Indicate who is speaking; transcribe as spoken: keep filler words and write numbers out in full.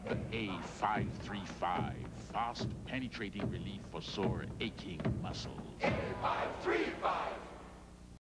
Speaker 1: A five three five, fast penetrating relief for sore aching muscles.
Speaker 2: A five three five.